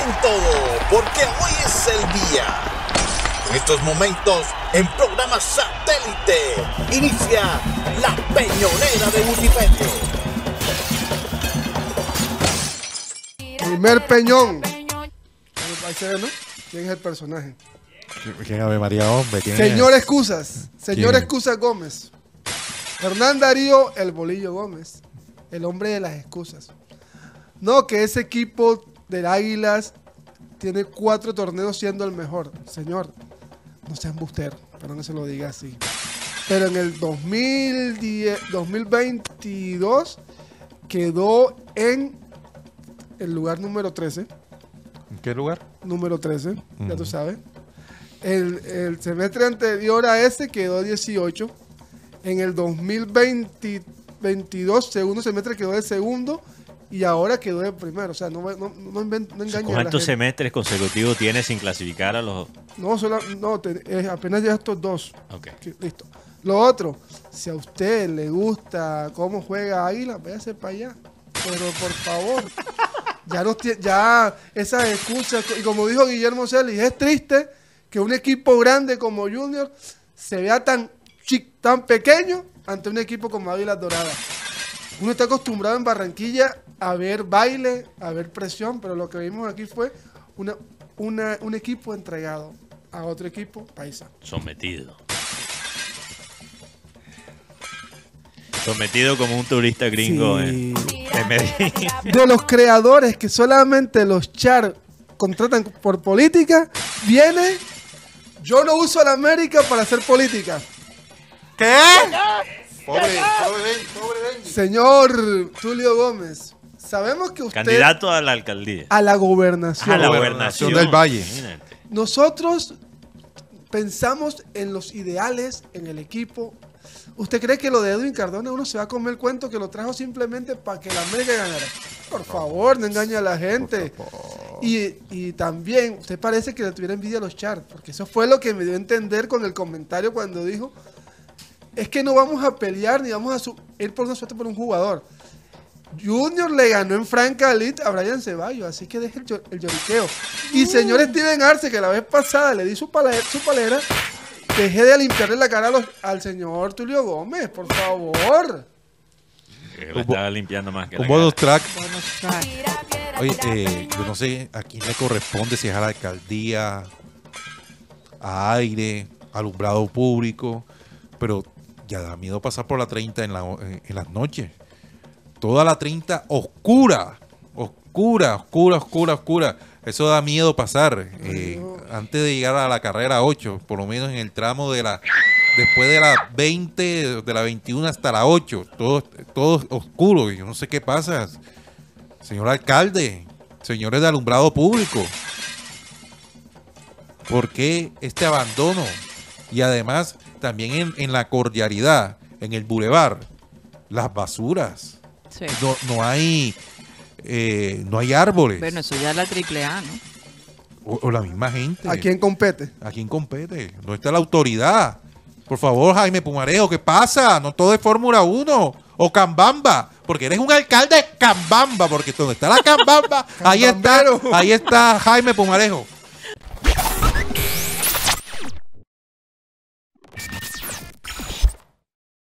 en todo, porque hoy es el día. En estos momentos, en programa satélite, inicia la Peñonera de Wikipedia. Primer peñón. Ahí se ve, ¿no? ¿Quién es el personaje? ¿Quién, Ave María, hombre? ¿Quién Señor es? Excusas. Señor ¿Quién? Excusas Gómez. Hernán Darío, el Bolillo Gómez. El hombre de las excusas. No, que ese equipo del Águilas tiene 4 torneos siendo el mejor. Señor, no sea embustero, pero no se lo diga así. Pero en el 2022 quedó en el lugar número 13. ¿En qué lugar? Número 13, ya tú sabes. El semestre anterior a ese quedó 18. En el 2022, segundo semestre, quedó de segundo. Y ahora quedó de primero. O sea, no engañen a la ¿Cuántos gente. semestres consecutivos tiene sin clasificar a los...? No, apenas ya estos 2. Ok. Listo. Lo otro, si a usted le gusta cómo juega Águila, váyase para allá. Pero por favor, ya esas excusas, y como dijo Guillermo Celis, es triste que un equipo grande como Junior se vea tan pequeño ante un equipo como Águilas Doradas. Uno está acostumbrado en Barranquilla a ver baile, a ver presión, pero lo que vimos aquí fue un equipo entregado a otro equipo paisa. Sometido. Sometido como un turista gringo Sí. en Medellín. De los creadores que solamente los char contratan por política, viene, yo no uso a la América para hacer política. ¿Qué? Pobre señor Tulio Gómez, sabemos que usted... Candidato a la alcaldía. A la gobernación. A la Gobernación gobernación del Valle. Imagínate. Nosotros pensamos en los ideales, en el equipo. ¿Usted cree que lo de Edwin Cardona uno se va a comer el cuento que lo trajo simplemente para que la América ganara? Por favor, no engañe a la gente. Y también, usted parece que le tuviera envidia a los Char, porque eso fue lo que me dio a entender con el comentario cuando dijo, es que no vamos a pelear ni vamos a ir por nosotros por un jugador. Junior le ganó en Franca Elite a Brian Ceballos, así que deje el lloriqueo. Y señor Steven Arce, que la vez pasada le di su palera, deje de limpiarle la cara al señor Tulio Gómez, por favor. Lo estaba limpiando más que Un la bonus cara. track. Oye, yo no sé a quién le corresponde, si es a la alcaldía, a aire, alumbrado público, pero ya da miedo pasar por la 30 en las noches. Toda la 30 oscura. Eso da miedo pasar. Antes de llegar a la carrera 8, por lo menos en el tramo después de la 20, de la 21 hasta la 8, todo oscuro. Yo no sé qué pasa. Señor alcalde, señores de alumbrado público, ¿por qué este abandono? Y además, también en la cordialidad, en el bulevar, las basuras. Sí. No hay árboles. Bueno, eso ya es la AAA, ¿no? O la misma gente. ¿A quién compete? ¿A quién compete? ¿Dónde está la autoridad? Por favor, Jaime Pumarejo, ¿qué pasa? No todo es Fórmula 1 o Cambamba, porque eres un alcalde Cambamba, porque donde está la Cambamba, ahí está Jaime Pumarejo.